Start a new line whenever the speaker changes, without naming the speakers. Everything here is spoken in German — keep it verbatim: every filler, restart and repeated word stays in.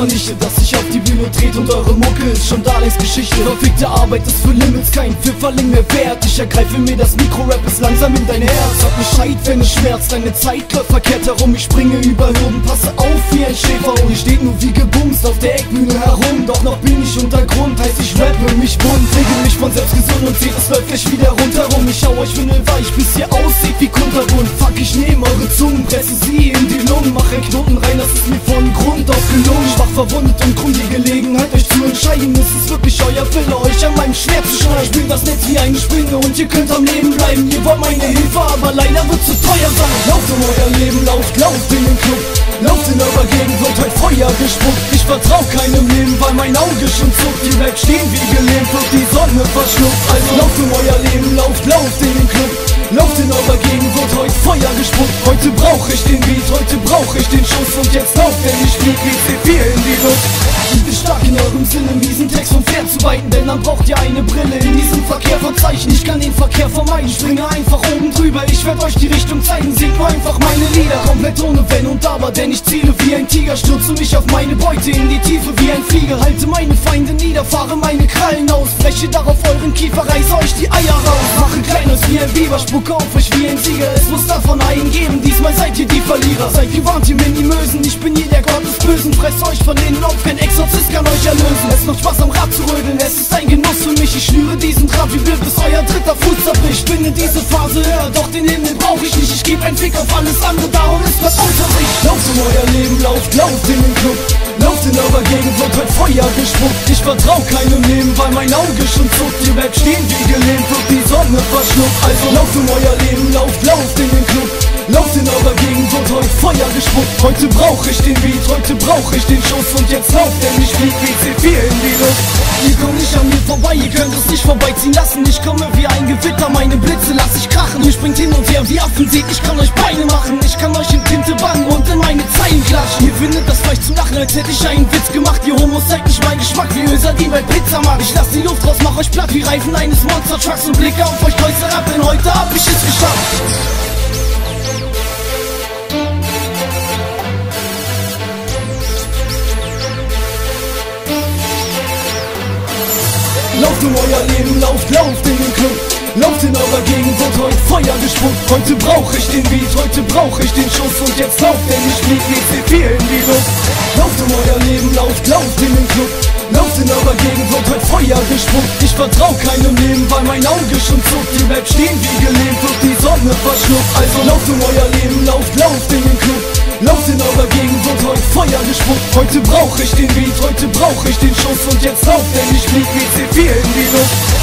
vernichtet, dass sich auf die Bühne dreht und eure Mucke ist schon da längst Geschichte. Verfickte Arbeit ist für Limits kein Pfifferling mehr wert. Ich ergreife mir das Mikro, Rap ist langsam in dein Herz. Sag Bescheid, wenn es schmerzt, deine Zeit läuft verkehrt herum. Ich springe über Hürden, passe auf wie ein Schäfer und ihr steht nur wie gebumst auf der Eckbühne herum. Doch noch bin ich Untergrund, heißt ich rappe mich bunt, regel mich von selbst gesund und seht, es läuft gleich wieder rundherum. Ich hau euch windelweich, bis ihr aussieht wie kunterbunt. Fuck, ich nehm eure Zungen, presse sie in die Lungen, mach ein Knoten rein, das ist mir von Grund auf gelungen. Schwach verwundet und krumm die Gelegenheit, euch zu entscheiden. Ist es wirklich euer Wille, euch an meinem Schwert zu schneiden? Ich bin das Netz wie eine Spinne und ihr könnt am Leben bleiben. Ihr wollt meine Hilfe, aber leider wird zu teuer sein. Lauft um euer Leben, lauft, lauft in den Club. Lauft in eurer Gegend, wird heute Feuer gespuckt. Ich vertrau keinem Leben, weil mein Auge schon zuckt. Ihr bleibt stehen wie gelähmt, wird die Sonne verschluckt. Also lauft um euer Leben, lauft, lauft in den Club. Lauft in eurer Gegend, wird heute Feuer gespuckt. Heute brauch ich den Beat, heute brauch ich den Schuss. Und jetzt lauft, denn ich flieg wie C vier in die Luft. Ich bin stark in eurem Sinne, miesen Text vom Pferd zu weiten, denn dann braucht ihr eine Brille. In diesem Verkehr verzeichnen, ich kann den Verkehr vermeiden. Springe einfach oben drüber, ich werd euch die Richtung zeigen. Singt nur einfach meine Lieder, komplett ohne Wenn und Aber. Denn ich ziele wie ein Tiger, stürze mich auf meine Beute in die Tiefe wie ein Flieger. Halte meine Feinde nieder, fahre meine Krallen aus, breche darauf euren Kiefer, reiße euch die Eier raus. Mache Kleines wie ein Biber, spucke auf euch wie ein Sieger. Es muss davon einen geben, diesmal seid ihr die Verlierer. Seid gewarnt, ihr Minimösen, ich bin hier der Gott des Bösen. Fress euch von denen auf, kein Exorzist kann euch erlösen. Es macht Spaß am Rad zu rödeln, es ist ein Genuss für mich. Ich schnüre diesen Draht wie wild, bis euer dritter Fuß zerbricht. Bin in diese Phase höher, doch den Himmel brauch ich nicht. Ich geb einen Fick auf alles andere, darum ist was Unterricht. Lauft um euer Leben, lauft, lauft in den Club. Lauft in eurer Gegend, wird heute Feuer gespuckt. Ich vertrau keinem Leben, weil mein Auge schon zuckt. Ihr bleibt stehen wie gelähmt, wird die Sonne verschluckt. Also lauft um euer Leben, lauft, lauft in den Club. Lauft in eurer Gegend, wird heute Feuer gespuckt. Heute brauch ich den Beat, heute brauch ich den Schuss. Und jetzt lauft, denn ich flieg wie C vier in die Luft. Ihr kommt nicht an mir vorbei, ihr könnt es nicht vorbeiziehen lassen. Ich komme wie ein Gewitter, meine Blitze lass ich krachen. Ihr springt hin und her wie Affen, seht, ich kann euch Beine machen. Ich kann euch in Tinte bannen und in meine Zeilen klatschen. Ihr findet das vielleicht zu lachen, als hätte ich einen Witz gemacht. Ihr Homos seid nicht mein Geschmack, wie Öser, die bei Pizza macht. Ich lass die Luft raus, mach euch platt wie Reifen eines Monster-Trucks und blicke auf euch Kreuzer ab, denn heute hab ich es geschafft. Lauft um euer Leben, lauft, lauft in den Club. Lauft in eurer Gegend, wird heute Feuer gespuckt. Heute brauch ich den Beat, heute brauch ich den Schuss. Und jetzt lauft, denn ich flieg wie C vier in die Luft. Lauft um euer Leben, lauft, lauft in den Club. Lauft in eurer Gegend, wird heute Feuer gespuckt. Ich vertrau keinem Leben, weil mein Auge schon zuckt. Ihr bleibt stehen wie gelähmt, wird die Sonne verschluckt. Also lauft um euer Leben, lauft, lauft in den Club. Lauft in eurer Gegend, wird heute Feuer gespuckt. Heute brauch ich den Beat, heute brauch ich den Schuss. Und jetzt lauft, denn ich flieg wie C vier in die Luft.